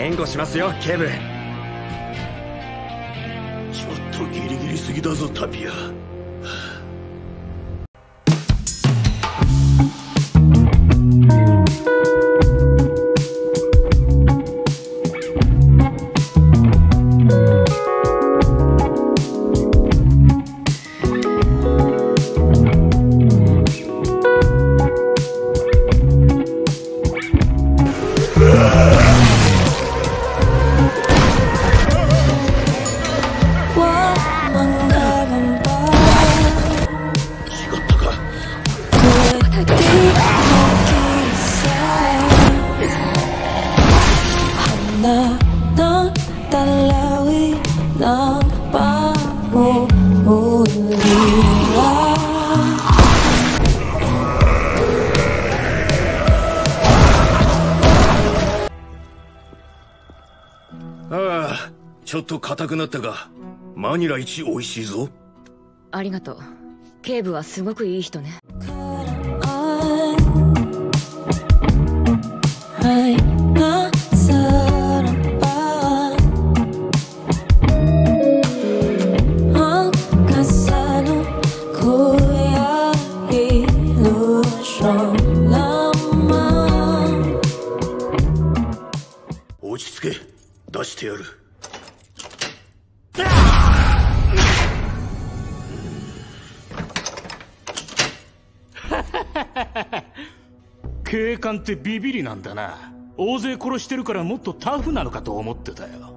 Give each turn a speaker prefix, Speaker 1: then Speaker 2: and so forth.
Speaker 1: 援護しますよ警部。
Speaker 2: ちょっとギリギリすぎだぞタピア。ちょっと硬くなったが、マニラ一美味しいぞ。
Speaker 3: ありがとう。警部はすごくいい人ね。
Speaker 2: 落ち着け、出してやる。
Speaker 4: 警官ってビビりなんだな。大勢殺してるからもっとタフなのかと思ってたよ。